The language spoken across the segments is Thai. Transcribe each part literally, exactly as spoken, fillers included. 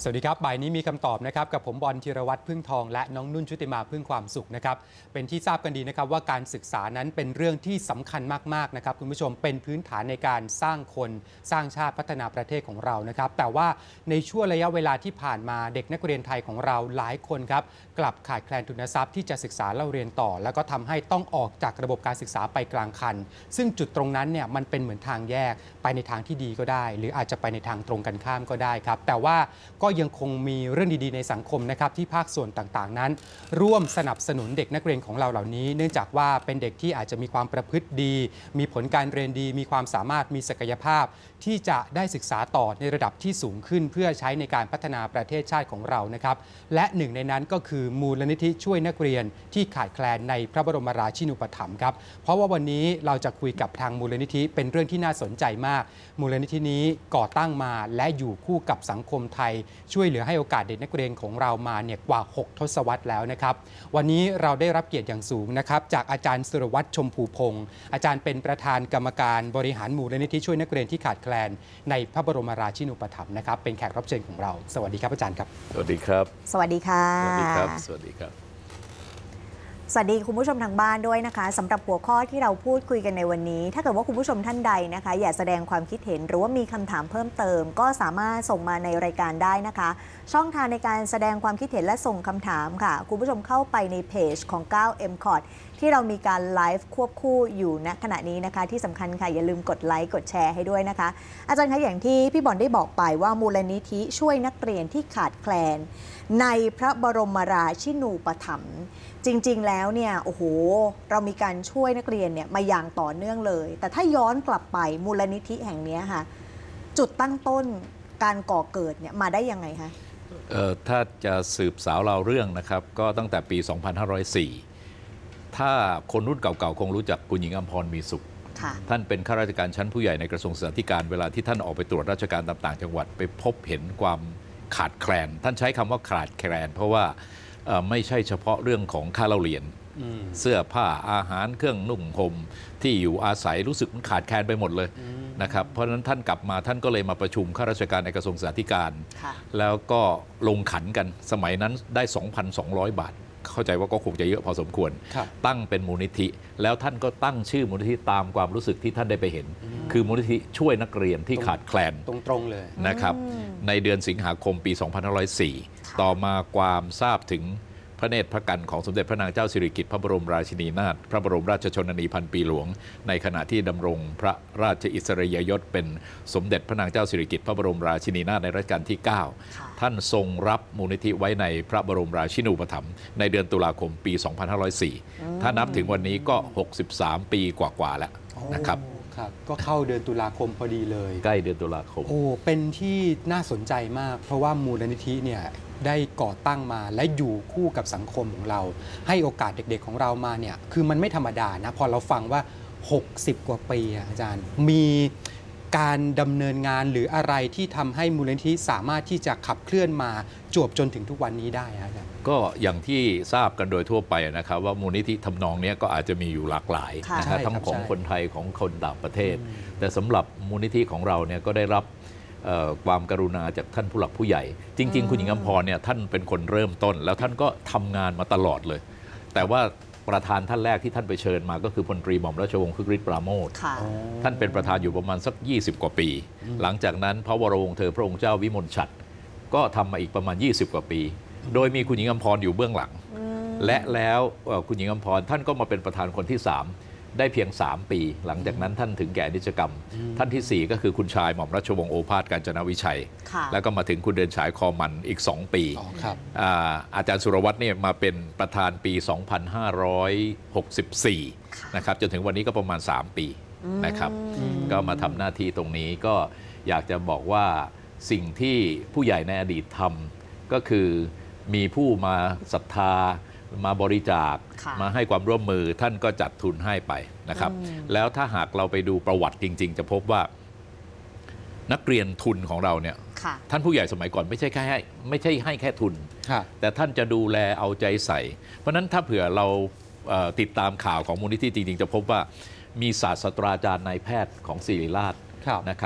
สวัสดีครับบ่ายนี้มีคำตอบนะครับกับผมบอลธีรวัตรพึ่งทองและน้องนุ่นชุติมาพึ่งความสุขนะครับเป็นที่ทราบกันดีนะครับว่าการศึกษานั้นเป็นเรื่องที่สำคัญมากๆนะครับคุณผู้ชมเป็นพื้นฐานในการสร้างคนสร้างชาติพัฒนาประเทศของเรานะครับแต่ว่าในช่วงระยะเวลาที่ผ่านมาเด็กนักเรียนไทยของเราหลายคนครับกลับขาดแคลนทุนทรัพย์ที่จะศึกษาเล่าเรียนต่อแล้วก็ทำให้ต้องออกจากระบบการศึกษาไปกลางคันซึ่งจุดตรงนั้นเนี่ยมันเป็นเหมือนทางแยกไปในทางที่ดีก็ได้หรืออาจจะไปในทางตรงกันข้ามก็ได้ครับแต่ว่าก็ยังคงมีเรื่องดีๆในสังคมนะครับที่ภาคส่วนต่างๆนั้นร่วมสนับสนุนเด็กนักเรียนของเราเหล่านี้เนื่องจากว่าเป็นเด็กที่อาจจะมีความประพฤติดีมีผลการเรียนดีมีความสามารถมีศักยภาพที่จะได้ศึกษาต่อในระดับที่สูงขึ้นเพื่อใช้ในการพัฒนาประเทศชาติของเรานะครับและหนึ่งในนั้นก็คือมูลนิธิช่วยนักเรียนที่ขาดแคลนในพระบรมราชินูปถัมภ์ครับเพราะว่าวันนี้เราจะคุยกับทางมูลนิธิเป็นเรื่องที่น่าสนใจมากมูลนิธินี้ก่อตั้งมาและอยู่คู่กับสังคมไทยช่วยเหลือให้โอกาสเด็กนักเรียนของเรามาเนี่ยกว่าหกทศวรรษแล้วนะครับวันนี้เราได้รับเกียรติอย่างสูงนะครับจากอาจารย์สุรวัตรชมพูพงศ์อาจารย์เป็นประธานกรรมการบริหารมูลนิธิช่วยนักเรียนที่ขาดแคลนในพระบรมราชินูปถัมภ์นะครับเป็นแขกรับเชิญของเราสวัสดีครับอาจารย์ครับสวัสดีครับสวัสดีค่ะสวัสดีครับสวัสดีครับสวัสดีคุณผู้ชมทางบ้านด้วยนะคะสำหรับหัวข้อที่เราพูดคุยกันในวันนี้ถ้าเกิดว่าคุณผู้ชมท่านใดนะคะอยากแสดงความคิดเห็นหรือว่ามีคำถามเพิ่มเติมก็สามารถส่งมาในรายการได้นะคะช่องทางในการแสดงความคิดเห็นและส่งคำถามค่ะคุณผู้ชมเข้าไปในเพจของ เก้า เอ็ม คอร์ด ที่เรามีการไลฟ์ควบคู่อยู่ณขณะนี้นะคะที่สำคัญค่ะอย่าลืมกดไลค์กดแชร์ให้ด้วยนะคะอาจารย์คะอย่างที่พี่บอลได้บอกไปว่ามูลนิธิช่วยนักเรียนที่ขาดแคลนในพระบรมราชินูปถัมภ์จริงๆแล้วเนี่ยโอ้โหเรามีการช่วยนักเรียนเนี่ยมาอย่างต่อเนื่องเลยแต่ถ้าย้อนกลับไปมูลนิธิแห่งนี้ค่ะจุดตั้งต้นการก่อเกิดเนี่ยมาได้ยังไงคะเอ่อถ้าจะสืบสาวเราเรื่องนะครับก็ตั้งแต่ปี สองพันห้าร้อยสี่ ถ้าคนรุ่นเก่าๆคงรู้จักคุณหญิงอัมพรมีสุขท่านเป็นข้าราชการชั้นผู้ใหญ่ในกระทรวงศึกษาธิการเวลาที่ท่านออกไปตรวจราชการตามต่างจังหวัดไปพบเห็นความขาดแคลนท่านใช้คำว่าขาดแคลนเพราะว่าไม่ใช่เฉพาะเรื่องของค่าเล่าเรียนเสื้อผ้าอาหารเครื่องนุ่งห่มที่อยู่อาศัยรู้สึกมันขาดแคลนไปหมดเลยนะครับเพราะฉะนั้นท่านกลับมาท่านก็เลยมาประชุมข้าราชการในกระทรวงศึกษาธิการแล้วก็ลงขันกันสมัยนั้นได้ สองพันสองร้อย บาทเข้าใจว่าก็คงจะเยอะพอสมควรตั้งเป็นมูลนิธิแล้วท่านก็ตั้งชื่อมูลนิธิตามความรู้สึกที่ท่านได้ไปเห็นคือมูลนิธิช่วยนักเรียนที่ขาดแคลนตรงๆเลยนะครับในเดือนสิงหาคมปี สองพันห้าร้อยสี่ ต่อมาความทราบถึงพระเนตรพระกันของสมเด็จพระนางเจ้าสิริกิติ์พระบรมราชินีนาถพระบรมราชชนนีพันปีหลวงในขณะที่ดำรงพระราชอิสริยยศเป็นสมเด็จพระนางเจ้าสิริกิติ์พระบรมราชินีนาถในรัชกาลที่ เก้า ท่านทรงรับมูลนิธิไว้ในพระบรมราชินูปถัมภ์ในเดือนตุลาคมปี สองพันห้าร้อยสี่ ถ้านับถึงวันนี้ก็ หกสิบสาม ปีกว่าๆแล้วนะครับก็เข้าเดือนตุลาคมพอดีเลยใกล้เดือนตุลาคมโอ้เป็นที่น่าสนใจมากเพราะว่ามูลนิธิเนี่ยได้ก่อตั้งมาและอยู่คู่กับสังคมของเราให้โอกาสเด็กๆของเรามาเนี่ยคือมันไม่ธรรมดานะพอเราฟังว่าหกสิบกว่าปีอาจารย์มีการดำเนินงานหรืออะไรที่ทำให้มูลนิธิสามารถที่จะขับเคลื่อนมาจวบจนถึงทุกวันนี้ได้อาจารย์ก็อย่างที่ทราบกันโดยทั่วไปนะครับว่ามูลนิธิทำนองนี้ก็อาจจะมีอยู่หลากหลายนะทั้งของคนไทยของคนต่างประเทศแต่สำหรับมูลนิธิของเราเนี่ยก็ได้รับความกรุณาจากท่านผู้หลักผู้ใหญ่จริงๆคุณหญิงอัมพรเนี่ยท่านเป็นคนเริ่มต้นแล้วท่านก็ทำงานมาตลอดเลยแต่ว่าประธานท่านแรกที่ท่านไปเชิญมาก็คือพลตรีหม่อมราชวงศ์คึกฤทธิ์ปราโมทย์ท่านเป็นประธานอยู่ประมาณสักยี่สิบกว่าปีหลังจากนั้นพระวรวงศ์เธอพระองค์เจ้าวิมลฉัตรก็ทำมาอีกประมาณยี่สิบกว่าปีโดยมีคุณหญิงอัมพรอยู่เบื้องหลังและแล้วคุณหญิงอัมพรท่านก็มาเป็นประธานคนที่สามได้เพียงสามปีหลังจากนั้นท่านถึงแก่นิจกรรมท่านที่สี่ก็คือคุณชายหม่อมราชวงศ์โอภาสกาญจนวิชัยแล้วก็มาถึงคุณเดินฉายคอมันอีกสองปี อ, อาจารย์สุรวัตรเนี่ยมาเป็นประธานปีสองพันห้าร้อยหกสิบสี่นะครับจนถึงวันนี้ก็ประมาณสามปีนะครับก็มาทำหน้าที่ตรงนี้ก็อยากจะบอกว่าสิ่งที่ผู้ใหญ่ในอดีตทำก็คือมีผู้มาศรัทธามาบริจาคมาให้ความร่วมมือท่านก็จัดทุนให้ไปนะครับแล้วถ้าหากเราไปดูประวัติจริงๆจะพบว่านักเรียนทุนของเราเนี่ยท่านผู้ใหญ่สมัยก่อนไม่ใช่แค่ให้ไม่ใช่ให้แค่ทุนแต่ท่านจะดูแลเอาใจใส่เพราะนั้นถ้าเผื่อเราติดตามข่าวของมูลนิธิจริงๆจะพบว่ามีศาสตราจารย์นายแพทย์ของศิริราชนะครับ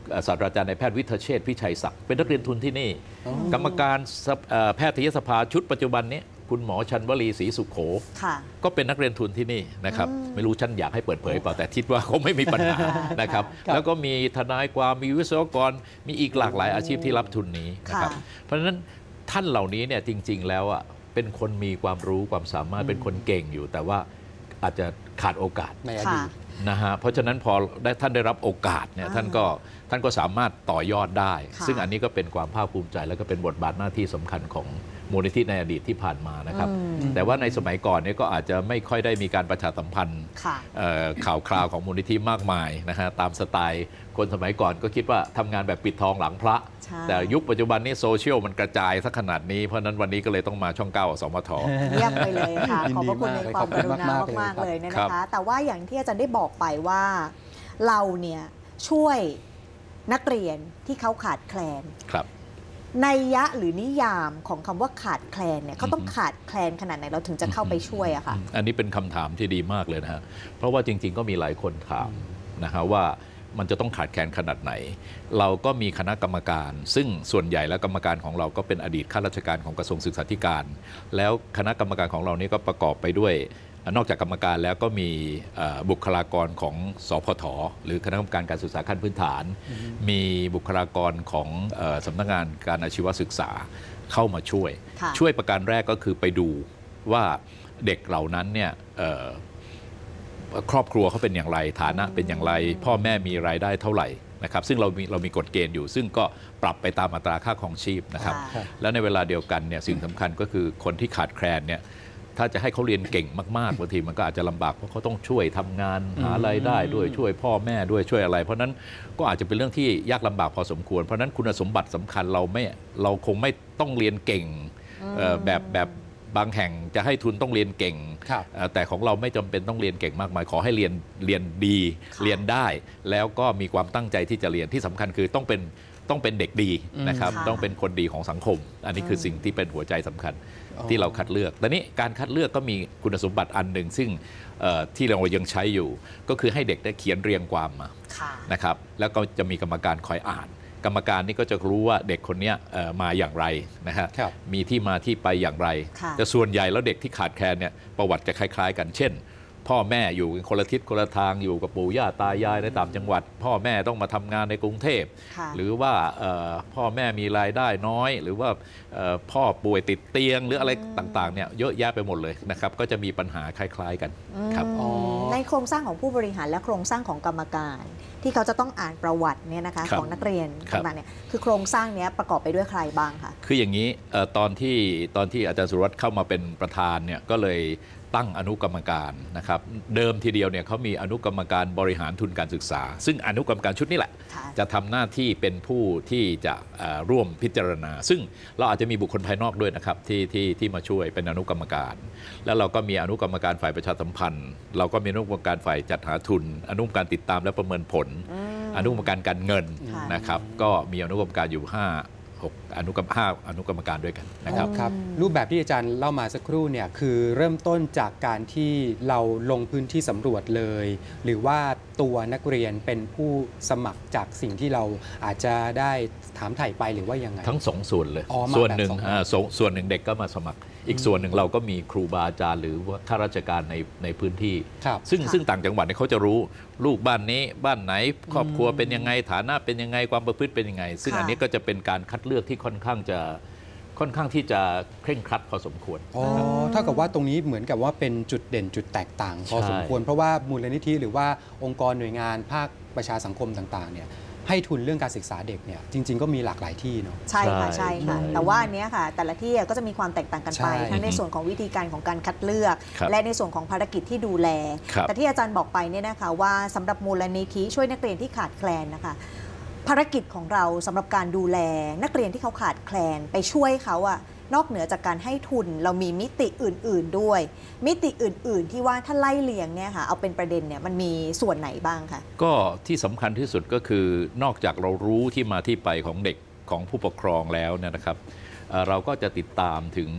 ศาสตราจารย์นายแพทย์วิทเชษฐ์พิชัยศักดิ์เป็นนักเรียนทุนที่นี่กรรมการแพทยสภาชุดปัจจุบันนี้คุณหมอชันวลีศรีสุขโขก็เป็นนักเรียนทุนที่นี่นะครับไม่รู้ฉันอยากให้เปิดเผยเปล่าแต่คิดว่าคงไม่มีปัญหานะครับแล้วก็มีทนายความมีวิศวกรมีอีกหลากหลายอาชีพที่รับทุนนี้นะครับเพราะฉะนั้นท่านเหล่านี้เนี่ยจริงๆแล้วอ่ะเป็นคนมีความรู้ความสามารถเป็นคนเก่งอยู่แต่ว่าอาจจะขาดโอกาสในอดีตนะฮะเพราะฉะนั้นพอได้ท่านได้รับโอกาสเนี่ยท่านก็ท่านก็สามารถต่อยอดได้ซึ่งอันนี้ก็เป็นความภาคภูมิใจแล้วก็เป็นบทบาทหน้าที่สำคัญของมูลนิธิในอดีตที่ผ่านมานะครับแต่ว่าในสมัยก่อนเนี่ยก็อาจจะไม่ค่อยได้มีการประชาสัมพันธ์ข่าวคราวของมูลนิธิมากมายนะฮะตามสไตล์คนสมัยก่อนก็คิดว่าทำงานแบบปิดทองหลังพระแต่ยุคปัจจุบันนี้โซเชียลมันกระจายสักขนาดนี้เพราะนั้นวันนี้ก็เลยต้องมาช่องเก้าสมทเยี่ยมไปเลยค่ะขอบพระคุณในความกรุณามากๆเลยนะคะแต่ว่าอย่างที่อาจารย์ได้บอกไปว่าเราเนี่ยช่วยนักเรียนที่เขาขาดแคลนนัยยะหรือนิยามของคำว่าขาดแคลนเนี่ยเขาต้องขาดแคลนขนาดไหนเราถึงจะเข้าไปช่วยอะค่ะอันนี้เป็นคำถามที่ดีมากเลยนะฮะเพราะว่าจริงๆก็มีหลายคนถามนะฮะว่ามันจะต้องขาดแคลนขนาดไหนเราก็มีคณะกรรมการซึ่งส่วนใหญ่แล้วกรรมการของเราก็เป็นอดีตข้าราชการของกระทรวงศึกษาธิการแล้วคณะกรรมการของเรานี้ก็ประกอบไปด้วยนอกจากกรรมการแล้วก็มีบุคลากรของสพทหรือคณะกรรมการการศึกษาขั้นพื้นฐานมีบุคลากรของสำนักงานการอาชีวศึกษาเข้ามาช่วยช่วยประการแรกก็คือไปดูว่าเด็กเหล่านั้นเนี่ยครอบครัวเขาเป็นอย่างไรฐานะเป็นอย่างไรพ่อแม่มีรายได้เท่าไหร่นะครับซึ่งเรามีเรามีกฎเกณฑ์อยู่ซึ่งก็ปรับไปตามอัตราค่าครองชีพนะครับแล้วในเวลาเดียวกันเนี่ยสิ่งสำคัญก็คือคนที่ขาดแคลนเนี่ยถ้าจะให้เขาเรียนเก่งมากๆบางทีมันก็อาจจะลำบากเพราะเขาต้องช่วยทำงานหารายได้ด้วยช่วยพ่อแม่ด้วยช่วยอะไรเพราะนั้นก็อาจจะเป็นเรื่องที่ยากลำบากพอสมควรเพราะนั้นคุณสมบัติสำคัญเราไม่เราคงไม่ต้องเรียนเก่งแบบแบบบางแห่งจะให้ทุนต้องเรียนเก่งแต่ของเราไม่จำเป็นต้องเรียนเก่งมากมายขอให้เรียนเรียนดีเรียนได้แล้วก็มีความตั้งใจที่จะเรียนที่สำคัญคือต้องเป็นต้องเป็นเด็กดีนะครับต้องเป็นคนดีของสังคมอันนี้คือสิ่งที่เป็นหัวใจสำคัญที่เราคัดเลือกแต่นี้การคัดเลือกก็มีคุณสมบัติอันหนึ่งซึ่งที่เรายังใช้อยู่ก็คือให้เด็กได้เขียนเรียงความมานะครับแล้วก็จะมีกรรมการคอยอ่านกรรมการนี่ก็จะรู้ว่าเด็กคนนี้มาอย่างไรนะฮะมีที่มาที่ไปอย่างไรแต่ส่วนใหญ่แล้วเด็กที่ขาดแคลนเนี่ยประวัติจะคล้ายๆกันเช่นพ่อแม่อยู่คนละทิศคนละทางอยู่กับปู่ย่าตายายในต่างจังหวัดพ่อแม่ต้องมาทำงานในกรุงเทพหรือว่าพ่อแม่มีรายได้น้อยหรือว่าพ่อป่วยติดเตียงหรืออะไรต่างๆเนี่ยเยอะแยะไปหมดเลยนะครับก็จะมีปัญหาคล้ายๆกันครับในโครงสร้างของผู้บริหารและโครงสร้างของกรรมการที่เขาจะต้องอ่านประวัติเนี่ยนะคะของนักเรียนต่างๆเนี่ยคือโครงสร้างนี้ประกอบไปด้วยใครบ้างคะคืออย่างนี้ตอนที่ตอนที่อาจารย์สุรวัตรเข้ามาเป็นประธานเนี่ยก็เลยตั้งอนุกรรมการนะครับเดิมทีเดียวเนี่ยเขามีอนุกรรมการบริหารทุนการศึกษาซึ่งอนุกรรมการชุดนี้แหละจะทำหน้าที่เป็นผู้ที่จะร่วมพิจารณาซึ่งเราอาจจะมีบุคคลภายนอกด้วยนะครับที่ที่ที่มาช่วยเป็นอนุกรรมการแล้วเราก็มีอนุกรรมการฝ่ายประชาสัมพันธ์เราก็มีอนุกรรมการฝ่ายจัดหาทุนอนุกรรมการติดตามและประเมินผลอนุกรรมการการเงินนะครับก็มีอนุกรรมการอยู่ห้าหกอนุกรรมห้าอนุกรรมการด้วยกันนะครับครับรูปแบบที่อาจารย์เล่ามาสักครู่เนี่ยคือเริ่มต้นจากการที่เราลงพื้นที่สำรวจเลยหรือว่าตัวนักเรียนเป็นผู้สมัครจากสิ่งที่เราอาจจะได้ถามไถ่ไปหรือว่ายังไงทั้งสองส่วนเลยส่วนหนึ่งส่วนหนึ่งเด็กก็มาสมัครอีกส่วนหนึ่งเราก็มีครูบาอาจารย์หรือว่าข้าราชการในในพื้นที่ซึ่งซึ่งต่างจังหวัดเนี่ยเขาจะรู้ลูกบ้านนี้บ้านไหนครอบครัวเป็นยังไงฐานะเป็นยังไงความประพฤติเป็นยังไงซึ่งอันนี้ก็จะเป็นการคัดเลือกที่ค่อนข้างจะค่อนข้างที่จะเคร่งครัดพอสมควรอ๋อเท่ากับว่าตรงนี้เหมือนกับว่าเป็นจุดเด่นจุดแตกต่างพอสมควรเพราะว่ามูลนิธิหรือว่าองค์กรหน่วยงานภาคประชาสังคมต่างๆเนี่ยให้ทุนเรื่องการศึกษาเด็กเนี่ยจริงๆก็มีหลากหลายที่เนาะใช่ค่ะใช่ค่ะแต่ว่าอันนี้ค่ะแต่ละที่ก็จะมีความแตกต่างกันไปทั้งในส่วนของวิธีการของการคัดเลือกและในส่วนของภารกิจที่ดูแลแต่ที่อาจารย์บอกไปเนี่ยนะคะว่าสำหรับมูลนิธิช่วยนักเรียนที่ขาดแคลนนะคะภารกิจของเราสำหรับการดูแลนักเรียนที่เขาขาดแคลนไปช่วยเขาอะนอกเหนือจากการให้ทุนเรามีมิติอื่นๆด้วยมิติอื่นๆที่ว่าถ้าไล่เลียงเนี่ยค่ะเอาเป็นประเด็นเนี่ยมันมีส่วนไหนบ้างคะก็ที่สำคัญที่สุดก็คือนอกจากเรารู้ที่มาที่ไปของเด็กของผู้ปกครองแล้วเนี่ยนะครับเราก็จะติดตามถึง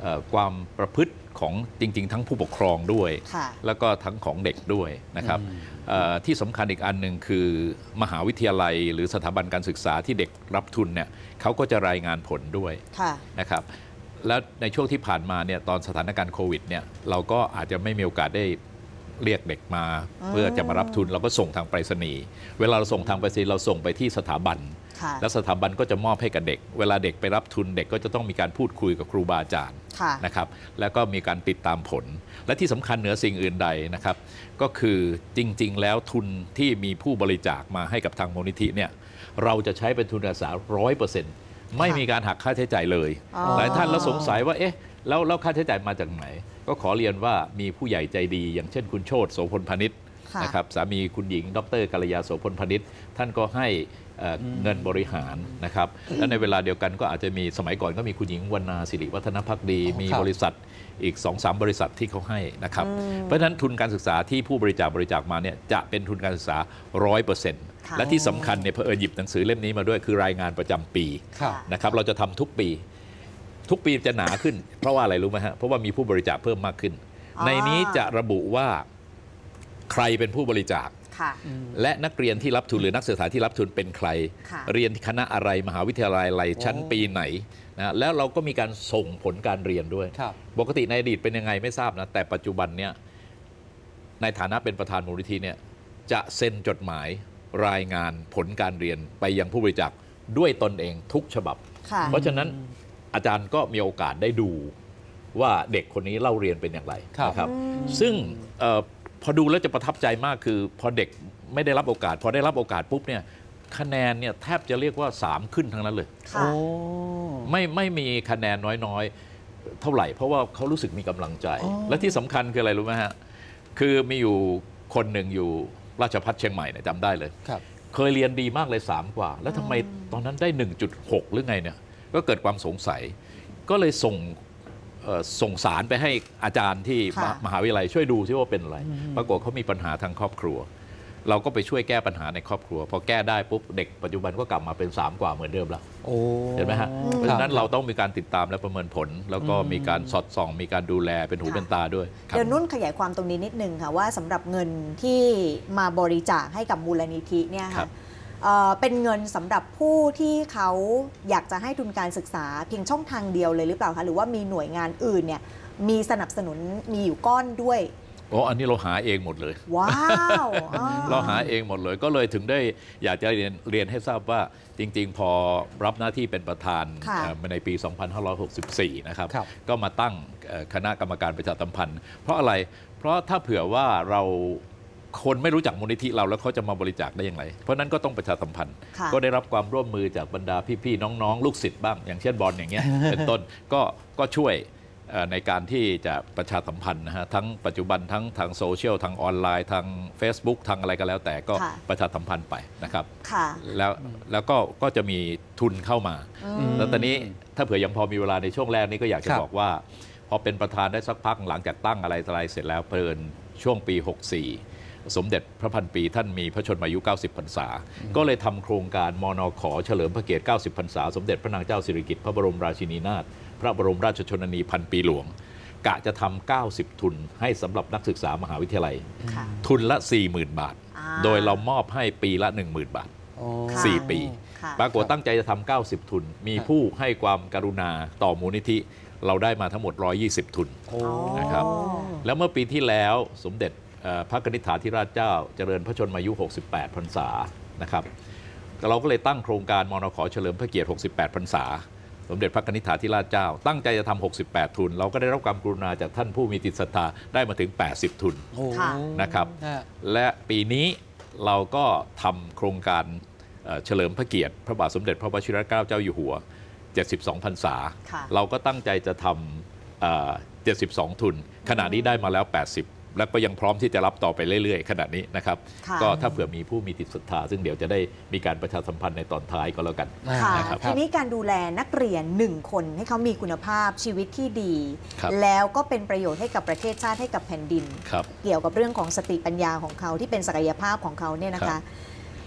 ความประพฤติของจริงๆทั้งผู้ปกครองด้วยแล้วก็ทั้งของเด็กด้วยนะครับที่สำคัญอีกอันหนึ่งคือมหาวิทยาลัยหรือสถาบันการศึกษาที่เด็กรับทุนเนี่ยเขาก็จะรายงานผลด้วยนะครับแล้วในช่วงที่ผ่านมาเนี่ยตอนสถานการณ์โควิดเนี่ยเราก็อาจจะไม่มีโอกาสได้เรียกเด็กมาเพื่อจะมารับทุนเราก็ส่งทางไปรษณีย์เวลาเราส่งทางไปรษณีย์เราส่งไปที่สถาบันแล้วสถาบันก็จะมอบให้กับเด็กเวลาเด็กไปรับทุนเด็กก็จะต้องมีการพูดคุยกับครูบาอาจารย์นะครับแล้วก็มีการติดตามผลและที่สำคัญเหนือสิ่งอื่นใดนะครับก็คือจริงๆแล้วทุนที่มีผู้บริจาคมาให้กับทางมูลนิธิเนี่ยเราจะใช้เป็นทุนการศึกษาร้อยเปอร์เซ็นต์ไม่มีการหักค่าใช้จ่ายเลยหลายท่านแล้วสงสัยว่าเอ๊ะแล้วแล้วค่าใช้จ่ายมาจากไหนก็ขอเรียนว่ามีผู้ใหญ่ใจดีอย่างเช่นคุณโชติโสพลพานิชนะครับสามีคุณหญิงดร.กัลยาโสพลพานิชท่านก็ให้เงินบริหารนะครับและในเวลาเดียวกันก็อาจจะมีสมัยก่อนก็มีคุณหญิงวรรณาสิริวัฒนภักดีมีบริษัทอีก สองสาม บริษัทที่เขาให้นะครับเพราะฉะนั้นทุนการศึกษาที่ผู้บริจาคบริจาคมาเนี่ยจะเป็นทุนการศึกษา ร้อยเปอร์เซ็นต์ และที่สำคัญเนี่ยเผอิญหยิบหนังสือเล่มนี้มาด้วยคือรายงานประจำปีนะครับเราจะทำทุกปีทุกปีจะหนาขึ้นเพราะว่าอะไรรู้ไหมฮะเพราะว่ามีผู้บริจาคเพิ่มมากขึ้นในนี้จะระบุว่าใครเป็นผู้บริจาคและนักเรียนที่รับทุนหรือนักศึกษาที่รับทุนเป็นใครเรียนคณะอะไรมหาวิทยาลัยอะไรชั้นปีไหนนะแล้วเราก็มีการส่งผลการเรียนด้วยปกติในอดีตเป็นยังไงไม่ทราบนะแต่ปัจจุบันเนี่ยในฐานะเป็นประธานมูลนิธิเนี่ยจะเซ็นจดหมายรายงานผลการเรียนไปยังผู้บริจาคด้วยตนเองทุกฉบับเพราะฉะนั้นอาจารย์ก็มีโอกาสได้ดูว่าเด็กคนนี้เล่าเรียนเป็นอย่างไรนะครับซึ่งพอดูแล้วจะประทับใจมากคือพอเด็กไม่ได้รับโอกาสพอได้รับโอกาสปุ๊บเนี่ยคะแนนเนี่ยแทบจะเรียกว่าสามขึ้นทั้งนั้นเลยไม่ไม่มีคะแนนน้อยๆเท่าไหร่เพราะว่าเขารู้สึกมีกำลังใจและที่สำคัญคืออะไรรู้ไหมฮะคือมีอยู่คนหนึ่งอยู่ราชภัฏเชียงใหม่เนี่ยจำได้เลยเคยเรียนดีมากเลยสามกว่าแล้วทำไมตอนนั้นได้ หนึ่งจุดหก หรือไงเนี่ยก็เกิดความสงสัยก็เลยส่งส่งสารไปให้อาจารย์ที่มหาวิทยาลัยช่วยดูซิว่าเป็นอะไรปรากฏเขามีปัญหาทางครอบครัวเราก็ไปช่วยแก้ปัญหาในครอบครัวพอแก้ได้ปุ๊บเด็กปัจจุบันก็กลับมาเป็นสามกว่าเหมือนเดิมแล้วเห็นไหมฮะเพราะฉะนั้นเราต้องมีการติดตามและประเมินผลแล้วก็มีการสอดส่องมีการดูแลเป็นหูเป็นตาด้วยเดี๋ยวนุ่นขยายความตรงนี้นิดนึงค่ะว่าสำหรับเงินที่มาบริจาคให้กับมูลนิธิเนี่ยค่ะเป็นเงินสำหรับผู้ที่เขาอยากจะให้ทุนการศึกษาเพียงช่องทางเดียวเลยหรือเปล่าคะหรือว่ามีหน่วยงานอื่นเนี่ยมีสนับสนุนมีอยู่ก้อนด้วยอ๋ออันนี้เราหาเองหมดเลยว้าวเราหาเองหมดเลยก็เลยถึงได้อยากจะเรียนเรียนให้ทราบว่าจริงๆพอรับหน้าที่เป็นประธานในปี สองพันห้าร้อยหกสิบสี่ นะครับก็มาตั้งคณะกรรมการประชาสัมพันธ์เพราะอะไรเพราะถ้าเผื่อว่าเราคนไม่รู้จักมูลนิธิเราแล้วเขาจะมาบริจาคได้อย่างไรเพราะนั้นก็ต้องประชาสัมพันธ์ก็ได้รับความร่วมมือจากบรรดาพี่ๆน้องๆลูกศิษย์บ้างอย่างเช่นบอลอย่างเงี้ยเป็นต้นก็ก็ช่วยในการที่จะประชาสัมพันธ์นะฮะทั้งปัจจุบันทั้งทางโซเชียลทางออนไลน์ทาง Facebook ทางอะไรก็แล้วแต่ก็ประชาสัมพันธ์ไปนะครับแล้วแล้วก็ก็จะมีทุนเข้ามาแล้วตอนนี้ถ้าเผื่อยังพอมีเวลาในช่วงแรกนี้ก็อยากจะบอกว่าพอเป็นประธานได้สักพักหลังจากตั้งอะไรอะไรเสร็จแล้วเพลินช่วงปีหกสี่สมเด็จพระพันปีท่านมีพระชนมายุเก้าสิบพรรษาก็เลยทำโครงการมนข.เฉลิมพระเกียรติเก้าสิบพรรษาสมเด็จพระนางเจ้าสิริกิติ์พระบรมราชินีนาถพระบรมราชชนนีพันปีหลวงกะจะทำเก้าสิบทุนให้สำหรับนักศึกษามหาวิทยาลัยทุนละ สี่หมื่น บาทโดยเรามอบให้ปีละ หนึ่งหมื่น บาทสี่ปีปรากฏตั้งใจจะทำเก้าสิบทุนมีผู้ให้ความกรุณาต่อมูลนิธิเราได้มาทั้งหมดหนึ่งร้อยยี่สิบทุนนะครับแล้วเมื่อปีที่แล้วสมเด็จพระกนิษฐาธิราชเจ้าเจริญพระชนมายุหกสิบแปดพรรษานะครับเราก็เลยตั้งโครงการมนข.เฉลิมพระเกียรติหกสิบแปดพรรษาสมเด็จพระกนิษฐาธิราชเจ้าตั้งใจจะทำหกสิบแปดทุนเราก็ได้รับความกรุณาจากท่านผู้มีจิตศรัทธาได้มาถึงแปดสิบทุนนะครับและปีนี้เราก็ทำโครงการเฉลิมพระเกียรติพระบาทสมเด็จพระวชิรเกล้าเจ้าอยู่หัวเจ็ดสิบสองพรรษาเราก็ตั้งใจจะทำเจ็ดสิบสองทุนขณะนี้ได้มาแล้วแปดสิบและก็ยังพร้อมที่จะรับต่อไปเรื่อยๆขณะนี้นะครับก็ถ้าเผื่อมีผู้มีจิตศรัทธาซึ่งเดี๋ยวจะได้มีการประชาสัมพันธ์ในตอนท้ายก็แล้วกันนะครับทีนี้การดูแลนักเรียนหนึ่งคนให้เขามีคุณภาพชีวิตที่ดีแล้วก็เป็นประโยชน์ให้กับประเทศชาติให้กับแผ่นดินเกี่ยวกับเรื่องของสติปัญญาของเขาที่เป็นศักยภาพของเขาเนี่ยนะคะ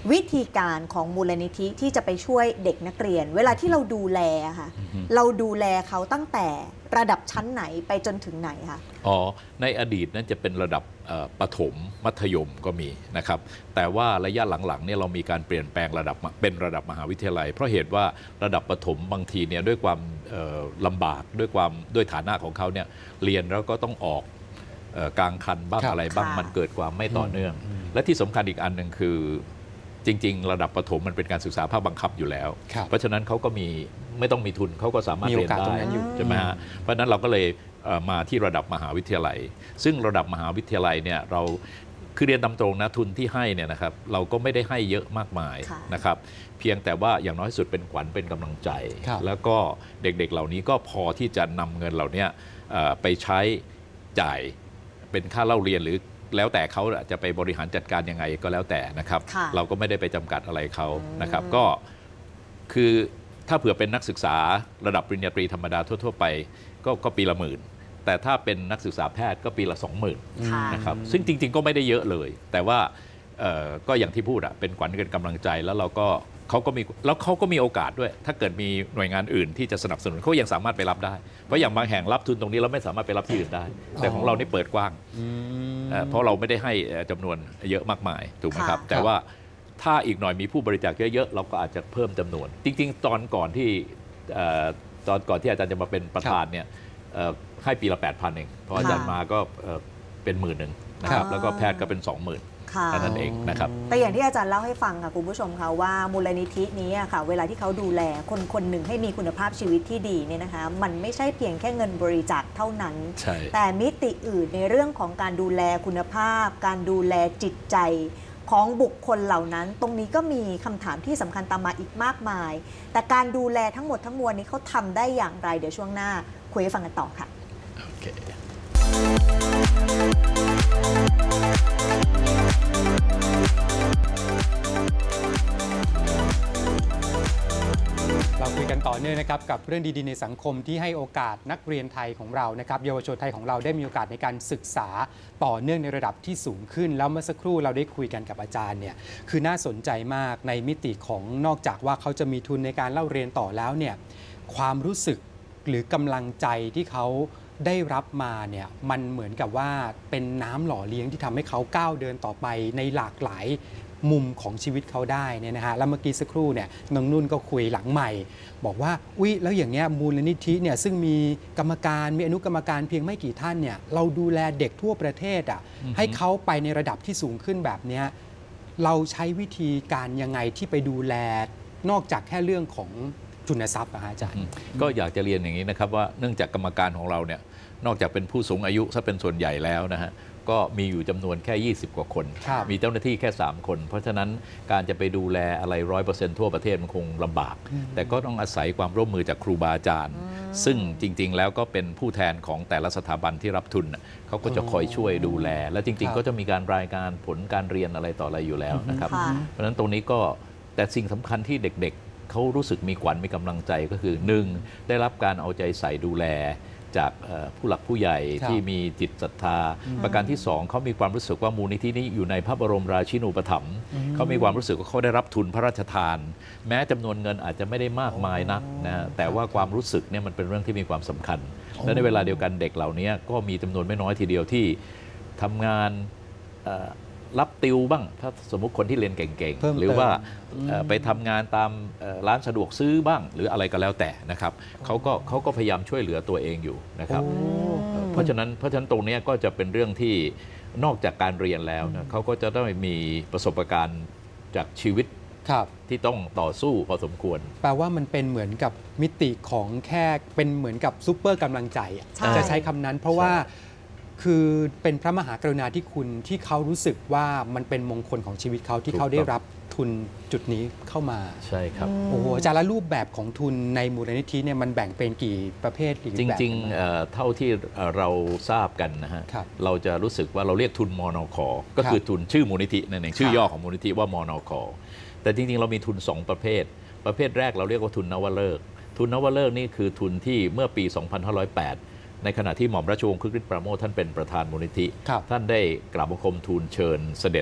วิธีการของมูลนิธิที่จะไปช่วยเด็กนักเรียน เวลาที่เราดูแลค่ะเราดูแลเขาตั้งแต่ระดับชั้นไหนไปจนถึงไหนคะอ๋อในอดีตนั้นจะเป็นระดับประถมมัธยมก็มีนะครับแต่ว่าระยะหลังๆเนี่ยเรามีการเปลี่ยนแปลงระดับเป็นระดับมหาวิทยาลัยเพราะเหตุว่าระดับประถมบางทีเนี่ยด้วยความลำบากด้วยความด้วยฐานะของเขาเนี่ยเรียนแล้วก็ต้องออกกลางคันบ้างอะไรบ้างมันเกิดความไม่ต่อเนื่องและที่สำคัญอีกอันหนึ่งคือจริงๆระดับประถมมันเป็นการศึกษาภาคบังคับอยู่แล้วเพราะฉะนั้นเขาก็มีไม่ต้องมีทุนเขาก็สามารถเรียนได้ใช่ไหมฮะเพราะฉะนั้นเราก็เลยมาที่ระดับมหาวิทยาลัยซึ่งระดับมหาวิทยาลัยเนี่ยเราคือเรียนตามตรงนะทุนที่ให้เนี่ยนะครับเราก็ไม่ได้ให้เยอะมากมายนะครับเพียงแต่ว่าอย่างน้อยสุดเป็นขวัญเป็นกำลังใจแล้วก็เด็กๆเหล่านี้ก็พอที่จะนำเงินเหล่านี้ไปใช้จ่ายเป็นค่าเล่าเรียนหรือแล้วแต่เขาจะไปบริหารจัดการยังไงก็แล้วแต่นะครับเราก็ไม่ได้ไปจำกัดอะไรเขานะครับก็คือถ้าเผื่อเป็นนักศึกษาระดับปริญญาตรีธรรมดาทั่วๆไปก็ก็ปีละหมื่นแต่ถ้าเป็นนักศึกษาแพทย์ก็ปีละสองหมื่นนะครับซึ่งจริงๆก็ไม่ได้เยอะเลยแต่ว่าก็อย่างที่พูดอะเป็นขวัญเป็นกำลังใจแล้วเราก็เขาก็มีแล้วเขาก็มีโอกาสด้วยถ้าเกิดมีหน่วยงานอื่นที่จะสนับสนุนเขายังสามารถไปรับได้เพราะอย่างบางแห่งรับทุนตรงนี้เราไม่สามารถไปรับที่อื่นได้แต่ของเรานี่เปิดกว้างเพราะเราไม่ได้ให้จำนวนเยอะมากมายถูกไหมครับแต่ว่าถ้าอีกหน่อยมีผู้บริจาคเยอะๆเราก็อาจจะเพิ่มจำนวนจริงๆตอนก่อนที่ตอนก่อนที่อาจารย์จะมาเป็นประธานเนี่ยให้ปีละแปดพันเองพออาจารย์มาก็เป็นหมื่นหนึ่งนะครับแล้วก็แพทย์ก็เป็นสองหมื่นนั่นเองนะครับแต่อย่างที่อาจารย์เล่าให้ฟังค่ะคุณผู้ชมคะว่ามูลนิธินี้ค่ะเวลาที่เขาดูแลคนคนหนึ่งให้มีคุณภาพชีวิตที่ดีเนี่ยนะคะมันไม่ใช่เพียงแค่เงินบริจาคเท่านั้นแต่มิติอื่นในเรื่องของการดูแลคุณภาพการดูแลจิตใจของบุคคลเหล่านั้นตรงนี้ก็มีคำถามที่สำคัญตามมาอีกมากมายแต่การดูแลทั้งหมดทั้งมวลนี้เขาทำได้อย่างไรเดี๋ยวช่วงหน้าคุยให้ฟังกันต่อค่ะโอเคเราคุยกันต่อเนื่องนะครับกับเรื่องดีๆในสังคมที่ให้โอกาสนักเรียนไทยของเรานะครับเยาวชนไทยของเราได้มีโอกาสในการศึกษาต่อเนื่องในระดับที่สูงขึ้นแล้วเมื่อสักครู่เราได้คุยกันกับอาจารย์เนี่ยคือน่าสนใจมากในมิติของนอกจากว่าเขาจะมีทุนในการเล่าเรียนต่อแล้วเนี่ยความรู้สึกหรือกำลังใจที่เขาได้รับมาเนี่ยมันเหมือนกับว่าเป็นน้ำหล่อเลี้ยงที่ทำให้เขาก้าวเดินต่อไปในหลากหลายมุมของชีวิตเขาได้เนี่ยนะฮะแล้วเมื่อกี้สักครู่เนี่ยน้องนุ่นก็คุยหลังใหม่บอกว่าอุ๊ยแล้วอย่างเงี้ยมูลนิธิเนี่ยซึ่งมีกรรมการมีอนุกรรมการเพียงไม่กี่ท่านเนี่ยเราดูแลเด็กทั่วประเทศอ่ะให้เขาไปในระดับที่สูงขึ้นแบบเนี้ยเราใช้วิธีการยังไงที่ไปดูแลนอกจากแค่เรื่องของทุนทรัพย์อาจารย์ก็อยากจะเรียนอย่างนี้นะครับว่าเนื่องจากกรรมการของเราเนี่ยนอกจากเป็นผู้สูงอายุซะเป็นส่วนใหญ่แล้วนะฮะก็มีอยู่จำนวนแค่ยี่สิบกว่าคนมีเจ้าหน้าที่แค่สามคนเพราะฉะนั้นการจะไปดูแลอะไร ร้อยเปอร์เซ็นต์ ทั่วประเทศมันคงลำบากแต่ก็ต้องอาศัยความร่วมมือจากครูบาอาจารย์ซึ่งจริงๆแล้วก็เป็นผู้แทนของแต่ละสถาบันที่รับทุนเขาก็จะคอยช่วยดูแลและจริงๆก็จะมีการรายการผลการเรียนอะไรต่ออะไรอยู่แล้วนะครับเพราะฉะนั้นตรงนี้ก็แต่สิ่งสำคัญที่เด็กๆเขารู้สึกมีขวัญมีกำลังใจก็คือหนึ่งได้รับการเอาใจใส่ดูแลจากผู้หลักผู้ใหญ่ที่มีจิตศรัทธาประการที่สองเขามีความรู้สึกว่ามูลนิธินี้อยู่ในพระบรมราชินูปถัมภ์เขามีความรู้สึกว่าเขาได้รับทุนพระราชทานแม้จำนวนเงินอาจจะไม่ได้มากมายนักนะแต่ว่าความรู้สึกเนี่ยมันเป็นเรื่องที่มีความสำคัญและในเวลาเดียวกันเด็กเหล่านี้ก็มีจำนวนไม่น้อยทีเดียวที่ทำงานรับติวบ้างถ้าสมมุติคนที่เรียนเก่งๆหรือว่าไปทำงานตามร้านสะดวกซื้อบ้างหรืออะไรก็แล้วแต่นะครับเขาก็เขาก็พยายามช่วยเหลือตัวเองอยู่นะครับเพราะฉะนั้นเพราะฉะนั้นตรงนี้ก็จะเป็นเรื่องที่นอกจากการเรียนแล้วนะเขาก็จะต้องมีประสบการณ์จากชีวิตที่ต้องต่อสู้พอสมควรแปลว่ามันเป็นเหมือนกับมิติของแค่เป็นเหมือนกับซุปเปอร์กำลังใจจะใช้คำนั้นเพราะว่าคือเป็นพระมหากรุณาธิคุณที่เขารู้สึกว่ามันเป็นมงคลของชีวิตเขาที่เขาได้รับทุนจุดนี้เข้ามาใช่ครับโอ้โหอาจารย์ละรูปแบบของทุนในมูลนิธิเนี่ยมันแบ่งเป็นกี่ประเภทกี่แบบจริงๆเท่าที่เราทราบกันนะฮะเราจะรู้สึกว่าเราเรียกทุนมนค.ก็คือทุนชื่อมูลนิธินั่นเองชื่อย่อของมูลนิธิว่ามนค.แต่จริงๆเรามีทุนสองประเภทประเภทแรกเราเรียกว่าทุนนวฤกษ์ทุนนวฤกษ์นี่คือทุนที่เมื่อปีสองพันห้าร้อยแปดในขณะที่หม่อมราชวงศ์คึกฤทธิ์ปราโมชท่านเป็นประธานมูลนิธิท่านได้กราบบังคมทูลเชิญเสด็จ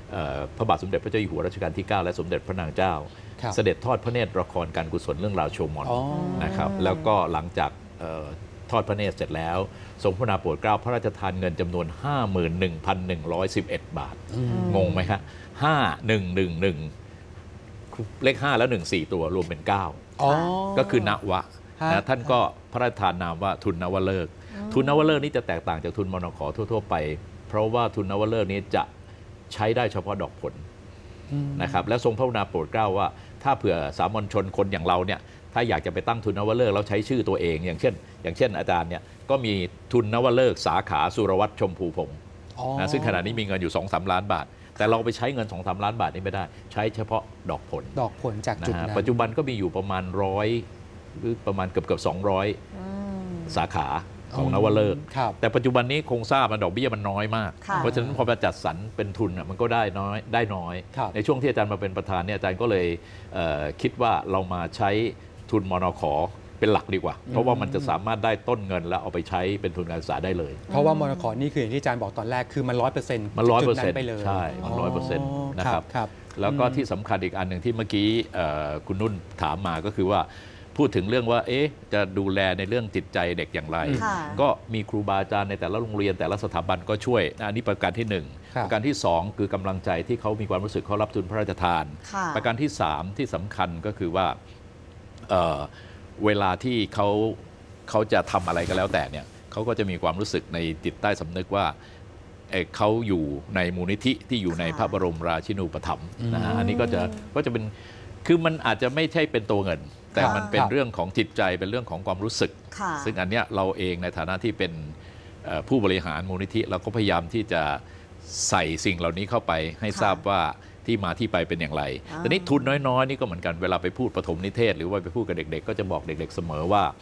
พระบาทสมเด็จพระเจ้าอยู่หัวรัชกาลที่เก้าและสมเด็จพระนางเจ้าเสด็จทอดพระเนตรละครการกุศลเรื่องราวโชมอนนะครับแล้วก็หลังจากทอดพระเนตรเสร็จแล้วทรงพระนาโปรดเกล้าพระราชทานเงินจำนวน ห้าหมื่นหนึ่งพันหนึ่งร้อยสิบเอ็ด บาทงงไหมครับห้าหนึ่งหนึ่งหนึ่งเลขห้าแล้วหนึ่งสี่ตัวรวมเป็นเก้าก็คือนวะนะท่านก็พระราชทานนามว่าทุนนวฤกษ์ทุนนวฤกษ์นี้จะแตกต่างจากทุนมนข.ทั่วๆไปเพราะว่าทุนนวฤกษ์นี้จะใช้ได้เฉพาะดอกผลนะครับและทรงพระกรุณาโปรดเกล้าว่าถ้าเผื่อสามัญชนคนอย่างเราเนี่ยถ้าอยากจะไปตั้งทุนนวฤกษ์แล้วใช้ชื่อตัวเองอย่างเช่นอย่างเช่นอาจารย์เนี่ยก็มีทุนนวฤกษ์สาขาสุรวัตรชมพูพงศ์นะซึ่งขณะนี้มีเงินอยู่ สองถึงสาม ล้านบาทแต่เราไปใช้เงิน สองถึงสาม ล้านบาทนี้ไม่ได้ใช้เฉพาะดอกผลดอกผลจากจุดนั้นปัจจุบันก็มีอยู่ประมาณร้อยหรือประมาณเกือบเกือบสองร้อยสาขาของนวฤกษ์แต่ปัจจุบันนี้คงทราบมันดอกเบี้ยมันน้อยมากเพราะฉะนั้นพอมาจัดสรรเป็นทุนมันก็ได้น้อยได้น้อยในช่วงที่อาจารย์มาเป็นประธานเนี่ยอาจารย์ก็เลยเคิดว่าเรามาใช้ทุนมนข.เป็นหลักดีกว่าเพราะว่ามันจะสามารถได้ต้นเงินแล้วเอาไปใช้เป็นทุนการศึกษาได้เลยเพราะว่ามนข.นี่คืออย่างที่อาจารย์บอกตอนแรกคือมันร้อยเปอร์เซ็นต์มันร้อยเปอร์เซ็นต์ไปเลยใช่มันร้อยเปอร์เซ็นต์นะครับแล้วก็ที่สำคัญอีกอันหนึ่งที่เมื่อกี้คุณนุ่นถามมาก็คือว่าพูดถึงเรื่องว่าเอ๊ะจะดูแลในเรื่องจิตใจเด็กอย่างไรก็มีครูบาอาจารย์ในแต่ละโรงเรียนแต่ละสถาบันก็ช่วยอันนี้ประการที่หนึ่งประการที่สองคือกำลังใจที่เขามีความรู้สึกเขารับทุนพระราชทานประการที่สามที่สำคัญก็คือว่าเ, เวลาที่เขาเขาจะทำอะไรก็แล้วแต่เนี่ยเขาก็จะมีความรู้สึกในจิตใต้สำนึกว่าเขาอยู่ในมูลนิธิที่อยู่ในพระบรมราชินูปถัมภ์นะฮะอันนี้ก็จะก็จะเป็นคือมันอาจจะไม่ใช่เป็นตัวเงินแต่มันเป็นเรื่องของจิตใจเป็นเรื่องของความรู้สึกซึ่งอันเนี้ยเราเองในฐานะที่เป็นผู้บริหารมูลนิธิเราก็พยายามที่จะใส่สิ่งเหล่านี้เข้าไปให้ทราบว่าที่มาที่ไปเป็นอย่างไรแต่นี้ทุนน้อยๆนี่ก็เหมือนกันเวลาไปพูดปฐมนิเทศหรือว่าไปพูดกับเด็กๆก็จะบอกเด็กๆเสมอว่า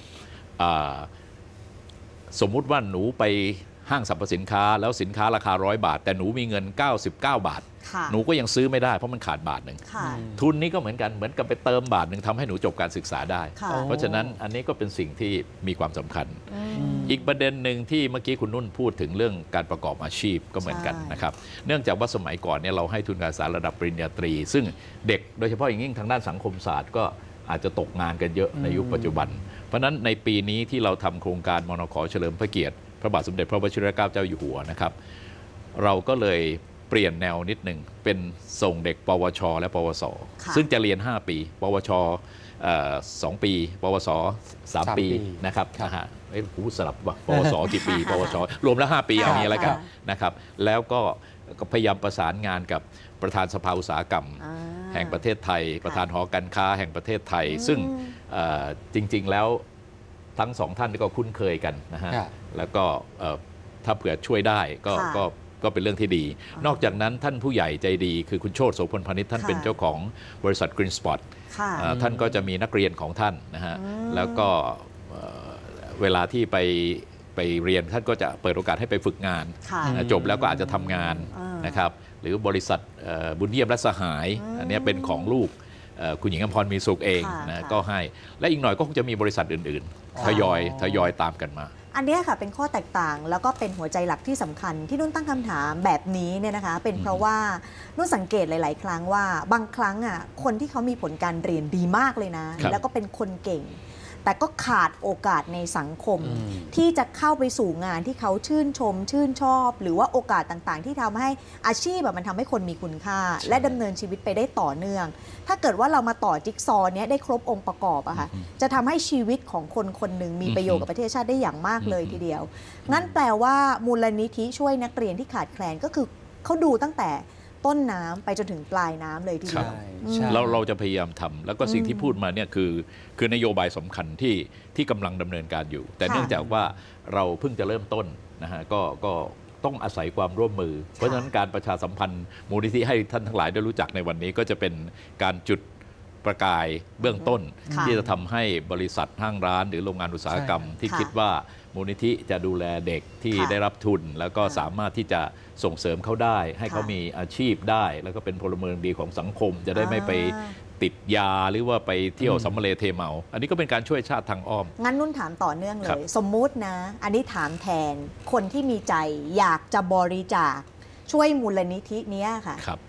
สมมุติว่าหนูไปห้างสรรพสินค้าแล้วสินค้าราคาร้อยบาทแต่หนูมีเงินเก้าสิบเก้าบาทหนูก็ยังซื้อไม่ได้เพราะมันขาดบาทหนึ่งทุนนี้ก็เหมือนกันเหมือนกับไปเติมบาทหนึ่งทำให้หนูจบการศึกษาได้เพราะฉะนั้นอันนี้ก็เป็นสิ่งที่มีความสำคัญอีกประเด็นหนึ่งที่เมื่อกี้คุณนุ่นพูดถึงเรื่องการประกอบอาชีพก็เหมือนกันนะครับเนื่องจากว่าสมัยก่อนเนี่ยเราให้ทุนการศึกษาระดับปริญญาตรีซึ่งเด็กโดยเฉพาะอย่างยิ่งทางด้านสังคมศาสตร์ก็อาจจะตกงานกันเยอะในยุคปัจจุบันเพราะฉะนั้นในปีนี้ที่เราทำโครงการมนข.เฉลิมพระเกียรติพระบาทสมเด็จพระวชิรเกล้าเจ้าอยู่หัวนะครับเราก็เลยเปลี่ยนแนวนิดหนึ่งเป็นส่งเด็กปวชและปวสซึ่งจะเรียนห้าปีปวชสองปีปวสสามปีนะครับนะฮะไอ้ผู้สลับว่าปวสกี่ปีปวชรวมแล้วห้าปีเอามีอะไรกันนะครับแล้วก็พยายามประสานงานกับประธานสภาอุตสาหกรรมแห่งประเทศไทยประธานหอการค้าแห่งประเทศไทยซึ่งจริงๆแล้วทั้งสองท่านก็คุ้นเคยกันนะฮะแล้วก็ถ้าเผื่อช่วยได้ก็ก็ก็เป็นเรื่องที่ดีนอกจากนั้นท่านผู้ใหญ่ใจดีคือคุณโชติโสพลพานิชท่านเป็นเจ้าของบริษัท Green Spot ท่านก็จะมีนักเรียนของท่านนะฮะแล้วก็เวลาที่ไปไปเรียนท่านก็จะเปิดโอกาสให้ไปฝึกงานจบแล้วก็อาจจะทำงานนะครับหรือบริษัทบุญเยี่ยมและสหายอันนี้เป็นของลูกคุณหญิงอภรมีสุขเองนะก็ให้และอีกหน่อยก็คงจะมีบริษัทอื่นๆทยอยทยอยตามกันมาอันนี้ค่ะเป็นข้อแตกต่างแล้วก็เป็นหัวใจหลักที่สำคัญที่นุ่นตั้งคำถามแบบนี้เนี่ยนะคะเป็นเพราะว่านุ่นสังเกตหลายๆครั้งว่าบางครั้งอ่ะคนที่เขามีผลการเรียนดีมากเลยนะแล้วก็เป็นคนเก่งแต่ก็ขาดโอกาสในสังคมที่จะเข้าไปสู่งานที่เขาชื่นชมชื่นชอบหรือว่าโอกาสต่างๆที่ทำให้อาชีพแบบมันทำให้คนมีคุณค่าและดำเนินชีวิตไปได้ต่อเนื่องถ้าเกิดว่าเรามาต่อจิ๊กซอว์นี้ได้ครบองค์ประกอบอะค่ะจะทำให้ชีวิตของคนคนหนึ่งมีประโยชน์กับประเทศชาติได้อย่างมากเลยทีเดียวงั้นแปลว่ามูลนิธิช่วยนักเรียนที่ขาดแคลนก็คือเขาดูตั้งแต่ต้นน้ำไปจนถึงปลายน้ำเลยทีเดียวเราเราจะพยายามทำแล้วก็สิ่งที่พูดมาเนี่ยคือคือนโยบายสำคัญที่ที่กำลังดำเนินการอยู่แต่เนื่องจากว่าเราเพิ่งจะเริ่มต้นนะฮะก็ก็ต้องอาศัยความร่วมมือเพราะฉะนั้นการประชาสัมพันธ์มูลนิธิให้ท่านทั้งหลายได้รู้จักในวันนี้ก็จะเป็นการจุดประกายเบื้องต้นที่จะทำให้บริษัทห้างร้านหรือโรงงานอุตสาหกรรมที่คิดว่ามูลนิธิจะดูแลเด็กที่ได้รับทุนแล้วก็สามารถที่จะส่งเสริมเขาได้ให้เขามีอาชีพได้แล้วก็เป็นพลเมืองดีของสังคมจะได้ไม่ไปติดยาหรือว่าไปเที่ยวสัมมาเลเทเมาอันนี้ก็เป็นการช่วยชาติทางอ้อมงั้นนุ่นถามต่อเนื่องเลยสมมุตินะอันนี้ถามแทนคนที่มีใจอยากจะบริจาคช่วยมูลนิธินี้ค่ะ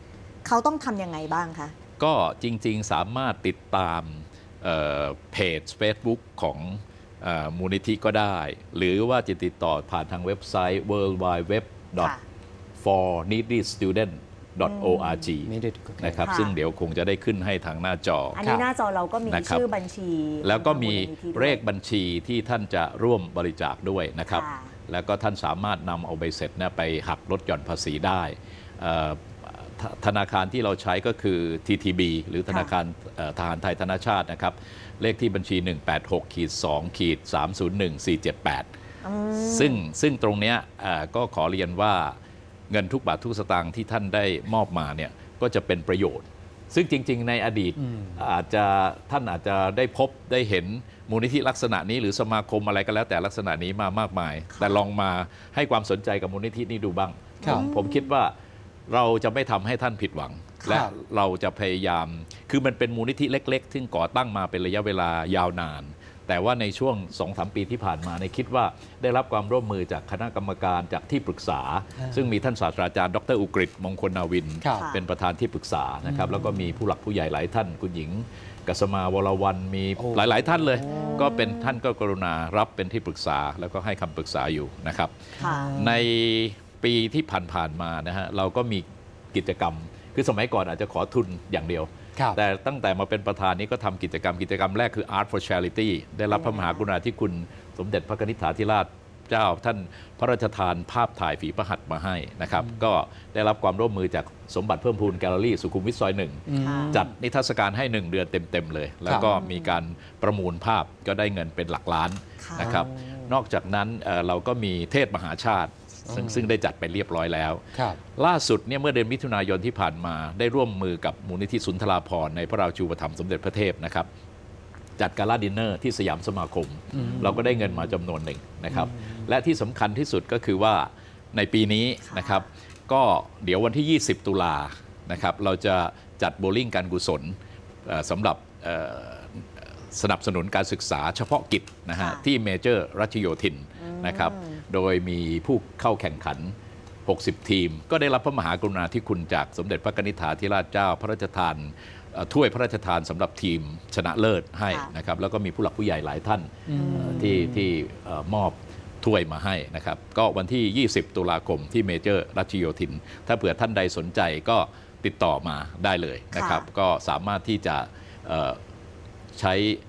เขาต้องทำยังไงบ้างคะก็จริงๆสามารถติดตามเพจ Facebook ของมูลนิธิก็ได้ หรือว่าจะติดต่อผ่านทางเว็บไซต์ ดับเบิลยู ดับเบิลยู ดับเบิลยู ดอท ฟอร์ นีดี สตูเดนต์ ดอท โอ อาร์ จี นะครับซึ่งเดี๋ยวคงจะได้ขึ้นให้ทางหน้าจออันนี้หน้าจอเราก็มีชื่อบัญชีแล้วก็มีเลขบัญชีที่ท่านจะร่วมบริจาคด้วยนะครับแล้วก็ท่านสามารถนำเอาใบเสร็จไปหักลดหย่อนภาษีได้ธนาคารที่เราใช้ก็คือ ที ที บี หรือธนาคารทหารไทยธนชาตินะครับเลขที่บัญชี หนึ่ง แปด หก สอง สาม ศูนย์ หนึ่ง สี่ เจ็ด แปด ซึ่งซึ่งตรงนี้ก็ขอเรียนว่าเงินทุกบาททุกสตางค์ที่ท่านได้มอบมาเนี่ยก็จะเป็นประโยชน์ซึ่งจริงๆในอดีตอาจจะท่านอาจจะได้พบได้เห็นมูลนิธิลักษณะนี้หรือสมาคมอะไรก็แล้วแต่ลักษณะนี้มามากมายแต่ลองมาให้ความสนใจกับมูลนิธินี้ดูบ้างผมผมคิดว่าเราจะไม่ทำให้ท่านผิดหวังและเราจะพยายามคือมันเป็นมูลนิธิเล็กๆซึ่งก่อตั้งมาเป็นระยะเวลายาวนานแต่ว่าในช่วง สองถึงสาม ปีที่ผ่านมาในคิดว่าได้รับความร่วมมือจากคณะกรรมการจากที่ปรึกษาซึ่งมีท่านศาสตราจารย์ดรอุกฤษมงคลนาวินเป็นประธานที่ปรึกษานะครับแล้วก็มีผู้หลักผู้ใหญ่หลายท่านคุณหญิงกัสมาวรวรรณมีหลายๆท่านเลยก็เป็นท่านก็กรุณารับเป็นที่ปรึกษาแล้วก็ให้คำปรึกษาอยู่นะครับในปีที่ผ่านๆมานะฮะเราก็มีกิจกรรมคือสมัยก่อนอาจจะขอทุนอย่างเดียวแต่ตั้งแต่มาเป็นประธานนี้ก็ทำกิจกรรมกิจกรรมแรกคือ Art for Charity ได้รับพระมหากรุณาธิคุณสมเด็จพระนิธิฐาธิราชเจ้าท่านพระราชทานภาพถ่ายฝีพระหัตถ์มาให้นะครับก็ได้รับความร่วมมือจากสมบัติเพิ่มพูนแกลเลอรี่สุขุมวิทซอยหนึ่งจัดนิทรรศการให้หนึ่งเดือนเต็มๆเลยแล้วก็มีการประมูลภาพก็ได้เงินเป็นหลักล้านนะครับนอกจากนั้นเราก็มีเทศมหาชาติซึ่งซึ่งได้จัดไปเรียบร้อยแล้วล่าสุดเนี่ยเมื่อเดือนมิถุนายนที่ผ่านมาได้ร่วมมือกับมูลนิธิสุนทราภรณ์ในพระราชูปถัมภ์สมเด็จพระเทพนะครับจัดกาลาดินเนอร์ที่สยามสมาคมเราก็ได้เงินมาจำนวนหนึ่งนะครับและที่สำคัญที่สุดก็คือว่าในปีนี้นะครับก็เดี๋ยววันที่ยี่สิบตุลานะครับเราจะจัดโบว์ลิ่งการกุศลสำหรับสนับสนุนการศึกษาเฉพาะกิจนะฮะที่เมเจอร์รัชโยธินนะครับโดยมีผู้เข้าแข่งขันหกสิบทีมก็ได้รับพระมหากรุณาธิคุณจากสมเด็จพระนิธิฐาธิราชเจ้าพระราชทานถ้วยพระราชทานสำหรับทีมชนะเลิศให้นะครับแล้วก็มีผู้หลักผู้ใหญ่หลายท่านที่ที่มอบถ้วยมาให้นะครับก็วันที่ยี่สิบตุลาคมที่เมเจอร์รัชโยธินถ้าเผื่อท่านใดสนใจก็ติดต่อมาได้เลยนะครับก็สามารถที่จะใช้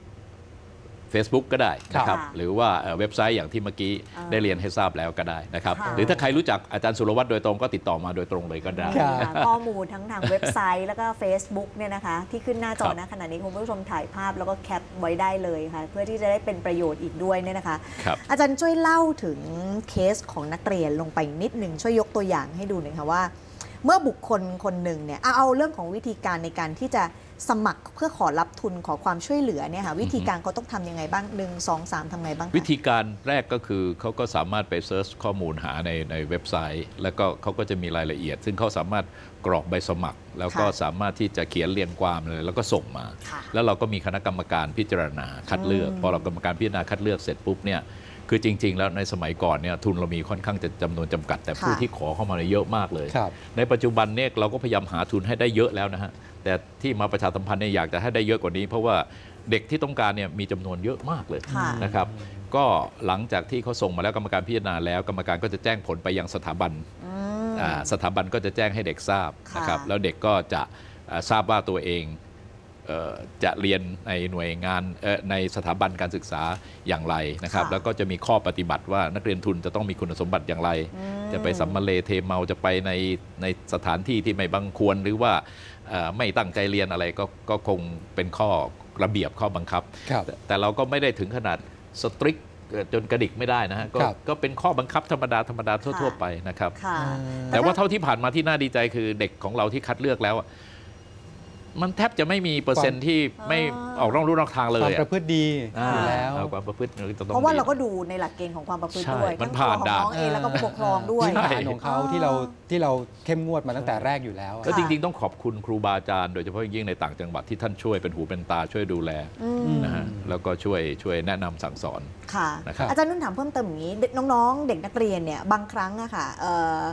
Facebook ก็ได้นะครับหรือว่าเว็บไซต์อย่างที่เมื่อกี้ได้เรียนให้ทราบแล้วก็ได้นะครับหรือถ้าใครรู้จักอาจารย์สุรวัตรโดยตรงก็ติดต่อมาโดยตรงเลยก็ได้ข้อมูลทั้งทางเว็บไซต์แล้วก็ Facebook เนี่ยนะคะที่ขึ้นหน้าจอนะขณะนี้คุณผู้ชมถ่ายภาพแล้วก็แคปไว้ได้เลยค่ะเพื่อที่จะได้เป็นประโยชน์อีกด้วยเนี่ยนะคะอาจารย์ช่วยเล่าถึงเคสของนักเรียนลงไปนิดหนึ่งช่วยยกตัวอย่างให้ดูหน่อยค่ะว่าเมื่อบุคคลคนหนึ่งเนี่ยเอาเรื่องของวิธีการในการที่จะสมัครเพื่อขอรับทุนขอความช่วยเหลือเนี่ยค่ะวิธีการเขาต้องทำยังไงบ้างหนึ่งสองสามทำไงบ้างวิธีการแรกก็คือเขาก็สามารถไปเซิร์ชข้อมูลหาในในเว็บไซต์แล้วก็เขาก็จะมีรายละเอียดซึ่งเขาสามารถกรอกใบสมัครแล้วก็สามารถที่จะเขียนเรียงความเลยแล้วก็ส่งมาแล้วเราก็มีคณะกรรมการพิจารณาคัดเลือกพอเรากรรมการพิจารณาคัดเลือกเสร็จปุ๊บเนี่ยคือจริงๆแล้วในสมัยก่อนเนี่ยทุนเรามีค่อนข้างจะจำนวนจำกัดแต่ผู้ที่ขอเข้ามาเยอะมากเลยในปัจจุบันเนี่ยเราก็พยายามหาทุนให้ได้เยอะแล้วนะฮะแต่ที่มาประชาสัมพันธ์เนี่ยอยากจะให้ได้เยอะกว่านี้เพราะว่าเด็กที่ต้องการเนี่ยมีจำนวนเยอะมากเลยนะครับก็หลังจากที่เขาส่งมาแล้วกรรมการพิจารณาแล้วกรรมการก็จะแจ้งผลไปยังสถาบันสถาบันก็จะแจ้งให้เด็กทราบนะครับแล้วเด็กก็จะทราบว่าตัวเองจะเรียนในหน่วยงานในสถาบันการศึกษาอย่างไรนะครับแล้วก็จะมีข้อปฏิบัติว่านักเรียนทุนจะต้องมีคุณสมบัติอย่างไรจะไปสัมมาเลเทเมาจะไปในในสถานที่ที่ไม่บังควรหรือว่าไม่ตั้งใจเรียนอะไรก็ก็คงเป็นข้อระเบียบข้อบังคับแต่เราก็ไม่ได้ถึงขนาดสตริกจนกระดิกไม่ได้นะฮะ ก, ก็เป็นข้อบังคับธรรมดาธรรมดาทั่วๆไปนะครับแต่ว่าเท่าที่ผ่านมาที่น่าดีใจคือเด็กของเราที่คัดเลือกแล้วมันแทบจะไม่มีเปอร์เซ็นต์ที่ไม่ออกนอกลู่นอกทางเลยความประพฤติดีอยู่แล้วความประพฤติเพราะว่าเราก็ดูในหลักเกณฑ์ของความประพฤติด้วยทั้งตัวของน้องเองแล้วก็ผู้ปกครองด้วยพื้นฐานของเขาที่เราที่เราเข้มงวดมาตั้งแต่แรกอยู่แล้วแล้วจริงๆต้องขอบคุณครูบาอาจารย์โดยเฉพาะยิ่งในต่างจังหวัดที่ท่านช่วยเป็นหูเป็นตาช่วยดูแลนะฮะแล้วก็ช่วยช่วยแนะนำสั่งสอนค่ะอาจารย์นุ่นถามเพิ่มเติมอย่างนี้น้องๆเด็กนักเรียนเนี่ยบางครั้งอะค่ะ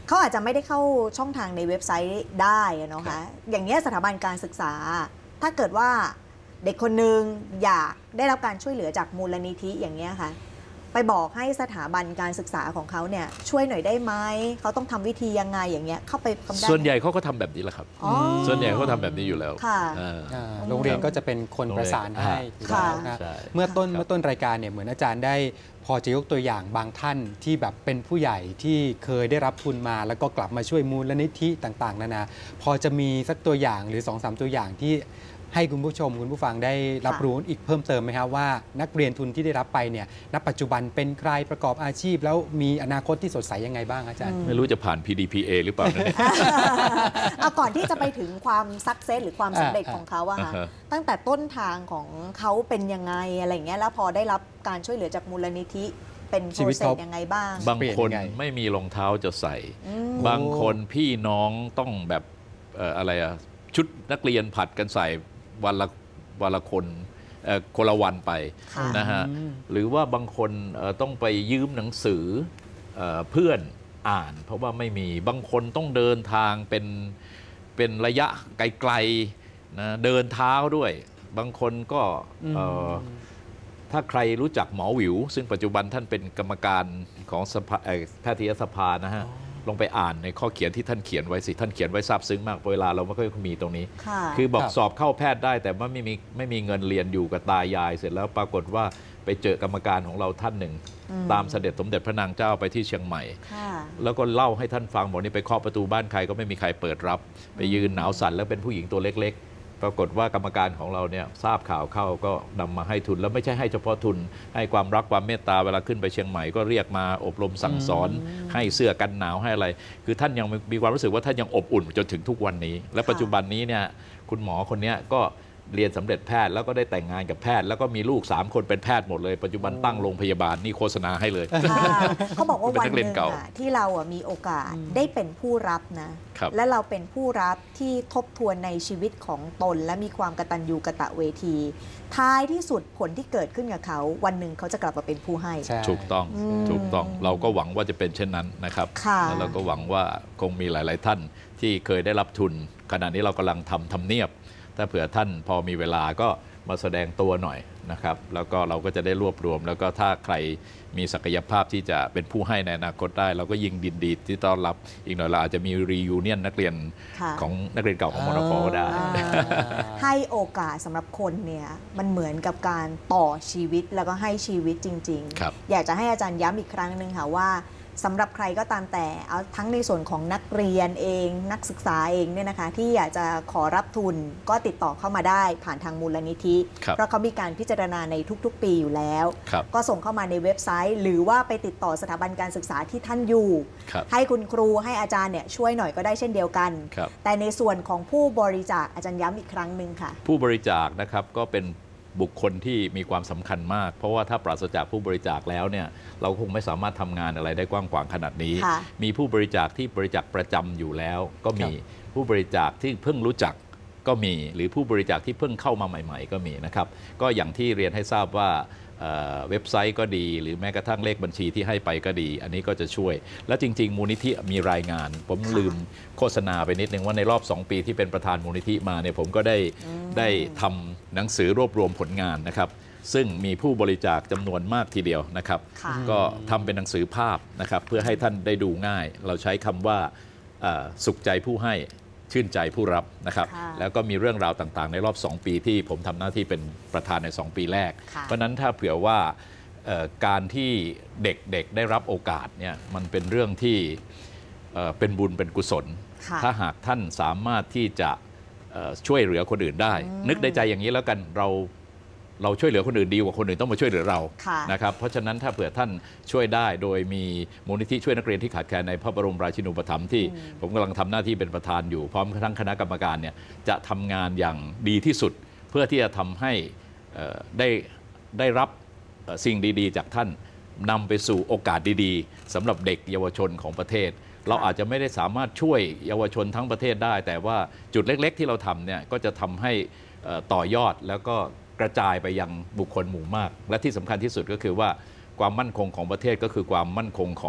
เขาอาจจะไม่ได้เข้าช่องทางในเว็บไซต์ได้เนาะคะอย่างนี้สถาบันการศึกษาถ้าเกิดว่าเด็กคนหนึ่งอยากได้รับการช่วยเหลือจากมูลนิธิอย่างนี้ค่ะไปบอกให้สถาบันการศึกษาของเขาเนี่ยช่วยหน่อยได้ไหมเขาต้องทำวิธียังไงอย่างเงี้ยเข้าไปทำได้ส่วนใหญ่เขาก็ทำแบบนี้แหละครับส่วนใหญ่เขาทำแบบนี้อยู่แล้วโรงเรียนก็จะเป็นคนประสานให้อยู่แล้วนะเมื่อต้นเมื่อต้นรายการเนี่ยเหมือนอาจารย์ได้พอจะยกตัวอย่างบางท่านที่แบบเป็นผู้ใหญ่ที่เคยได้รับทุนมาแล้วก็กลับมาช่วยมูลนิธิต่างๆนานาพอจะมีสักตัวอย่างหรือ สองสาม ตัวอย่างที่ให้คุณผู้ชมคุณผู้ฟังได้รับรู้อีกเพิ่มเติมไหมครับว่านักเรียนทุนที่ได้รับไปเนี่ยณปัจจุบันเป็นใครประกอบอาชีพแล้วมีอนาคตที่สดใสยังไงบ้างอาจารย์ไม่รู้จะผ่าน พี ดี พี เอ หรือเปล่าเนี่ยเอาก่อนที่จะไปถึงความสักเซสหรือความสำเร็จของเขาอะค่ะตั้งแต่ต้นทางของเขาเป็นยังไงอะไรเงี้ยแล้วพอได้รับการช่วยเหลือจากมูลนิธิเป็นโปรเซสยังไงบ้างบางคนไม่มีรองเท้าจะใส่บางคนพี่น้องต้องแบบอะไรอะชุดนักเรียนผัดกันใส่วันละวันละคนคนละวันไปนะฮะหรือว่าบางคนต้องไปยืมหนังสือเพื่อนอ่านเพราะว่าไม่มีบางคนต้องเดินทางเป็นเป็นระยะไกลๆนะเดินเท้าด้วยบางคนก็ถ้าใครรู้จักหมอหวิวซึ่งปัจจุบันท่านเป็นกรรมการของแพทยสภานะฮะลงไปอ่านในข้อเขียนที่ท่านเขียนไว้สิท่านเขียนไว้ซาบซึ้งมากเวลาเราไม่ค่อยมีตรงนี้คือบอกสอบเข้าแพทย์ได้แต่ว่าไม่มีไม่มีเงินเรียนอยู่กับตายายเสร็จแล้วปรากฏว่าไปเจอกรรมการของเราท่านหนึ่งตามเสด็จสมเด็จพระนางเจ้าไปที่เชียงใหม่แล้วก็เล่าให้ท่านฟังบอกนี่ไปเคาะประตูบ้านใครก็ไม่มีใครเปิดรับไปยืนหนาวสั่นแล้วเป็นผู้หญิงตัวเล็กปรากฏว่ากรรมการของเราเนี่ยทราบข่าวเข้าก็นำมาให้ทุนแล้วไม่ใช่ให้เฉพาะทุนให้ความรักความเมตตาเวลาขึ้นไปเชียงใหม่ก็เรียกมาอบรมสั่งสอนให้เสื้อกันหนาวให้อะไรคือท่านยังมีความรู้สึกว่าท่านยังอบอุ่นจนถึงทุกวันนี้และปัจจุบันนี้เนี่ยคุณหมอคนนี้ก็เรียนสำเร็จแพทย์แล้วก็ได้แต่งงานกับแพทย์แล้วก็มีลูกสามคนเป็นแพทย์หมดเลยปัจจุบันตั้งโรงพยาบาลนี่โฆษณาให้เลยเขาบอกว่าวันหนึ่งที่เรามีโอกาสได้เป็นผู้รับนะและเราเป็นผู้รับที่ทบทวนในชีวิตของตนและมีความกตัญญูกตเวทีท้ายที่สุดผลที่เกิดขึ้นกับเขาวันหนึ่งเขาจะกลับมาเป็นผู้ให้ถูกต้องถูกต้องเราก็หวังว่าจะเป็นเช่นนั้นนะครับแล้วเราก็หวังว่าคงมีหลายๆท่านที่เคยได้รับทุนขณะนี้เรากำลังทำทำเนียบถ้าเผื่อท่านพอมีเวลาก็มาแสดงตัวหน่อยนะครับแล้วก็เราก็จะได้รวบรวมแล้วก็ถ้าใครมีศักยภาพที่จะเป็นผู้ให้ในอนาคตได้เราก็ยิ่งดินดีที่ต้อนรับอีกหน่อยเราอาจจะมีรียูเนียนนักเรียนของนักเรียนเก่าของมนป.ก็ได้ให้โอกาสสำหรับคนเนี่ยมันเหมือนกับการต่อชีวิตแล้วก็ให้ชีวิตจริงๆอยากจะให้อาจารย์ย้ำอีกครั้งหนึ่งค่ะว่าสำหรับใครก็ตามแต่เอาทั้งในส่วนของนักเรียนเองนักศึกษาเองเนี่ยนะคะที่อยากจะขอรับทุนก็ติดต่อเข้ามาได้ผ่านทางมูลนิธิเพราะเขามีการพิจารณาในทุกๆปีอยู่แล้วก็ส่งเข้ามาในเว็บไซต์หรือว่าไปติดต่อสถาบันการศึกษาที่ท่านอยู่ให้คุณครูให้อาจารย์เนี่ยช่วยหน่อยก็ได้เช่นเดียวกันแต่ในส่วนของผู้บริจาคอาจารย์ย้ำอีกครั้งหนึ่งค่ะผู้บริจาคนะครับก็เป็นบุคคลที่มีความสำคัญมากเพราะว่าถ้าปราศจากผู้บริจาคแล้วเนี่ยเราคงไม่สามารถทำงานอะไรได้กว้างขวางขนาดนี้มีผู้บริจาคที่บริจาคประจำอยู่แล้วก็มีผู้บริจาคที่เพิ่งรู้จักก็มีหรือผู้บริจาคที่เพิ่งเข้ามาใหม่ๆก็มีนะครับก็อย่างที่เรียนให้ทราบว่าเว็บไซต์ก็ดีหรือแม้กระทั่งเลขบัญชีที่ให้ไปก็ดีอันนี้ก็จะช่วยแล้วจริงๆมูลนิธิมีรายงานผมลืมโฆษณาไปนิดนึงว่าในรอบสองปีที่เป็นประธานมูลนิธิมาเนี่ยผมก็ได้ได้ทำหนังสือรวบรวมผลงานนะครับซึ่งมีผู้บริจาคจำนวนมากทีเดียวนะครับก็ทำเป็นหนังสือภาพนะครับเพื่อให้ท่านได้ดูง่ายเราใช้คำว่าสุขใจผู้ให้ชื่นใจผู้รับนะครับแล้วก็มีเรื่องราวต่างๆในรอบสองปีที่ผมทำหน้าที่เป็นประธานในสองปีแรกเพราะนั้นถ้าเผื่อว่าการที่เด็กๆได้รับโอกาสเนี่ยมันเป็นเรื่องที่เป็นบุญเป็นกุศลถ้าหากท่านสามารถที่จะช่วยเหลือคนอื่นได้นึกในใจอย่างนี้แล้วกันเราเราช่วยเหลือคนอื่นดีกว่าคนอื่นต้องมาช่วยเหลือเรานะครับเพราะฉะนั้นถ้าเผื่อท่านช่วยได้โดยมีมูลนิธิช่วยนักเรียนที่ขาดแคลนในพระบรมราชินูปถัมภ์ที่ผมกำลังทำหน้าที่เป็นประธานอยู่พร้อมทั้งคณะกรรมการเนี่ยจะทำงานอย่างดีที่สุดเพื่อที่จะทำให้ได้ได้รับสิ่งดีๆจากท่านนำไปสู่โอกาสดีๆสำหรับเด็กเยาวชนของประเทศเราอาจจะไม่ได้สามารถช่วยเยาวชนทั้งประเทศได้แต่ว่าจุดเล็กๆที่เราทำเนี่ยก็จะทำให้ต่อยอดแล้วก็กระจายไปยังบุคคลหมู่มากและที่สำคัญที่สุดก็คือว่าความมั่นคงของประเทศก็คือความมั่นคงของ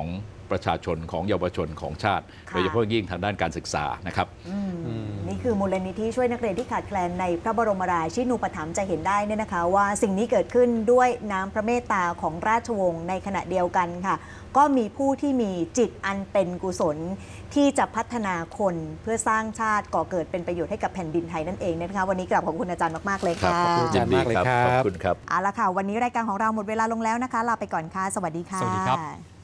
ประชาชนของเยาวชนของชาติโดยเฉพาะยิ่งทางด้านการศึกษานะครับนี่คือมูลนิธิช่วยนักเรียนที่ขาดแคลนในพระบรมราชินูปถัมภ์จะเห็นได้เนี่ยนะคะว่าสิ่งนี้เกิดขึ้นด้วยน้ำพระเมตตาของราชวงศ์ในขณะเดียวกันค่ะก็มีผู้ที่มีจิตอันเป็นกุศลที่จะพัฒนาคนเพื่อสร้างชาติก่อเกิดเป็นประโยชน์ให้กับแผ่นดินไทยนั่นเองนะคะวันนี้กราบขอบคุณอาจารย์มากๆเลยค่ะขอบคุณอาจารย์มากเลยครับขอบคุณครับเอาละค่ะวันนี้รายการของเราหมดเวลาลงแล้วนะคะลาไปก่อนค่ะสวัสดีค่ะสวัสดีครับ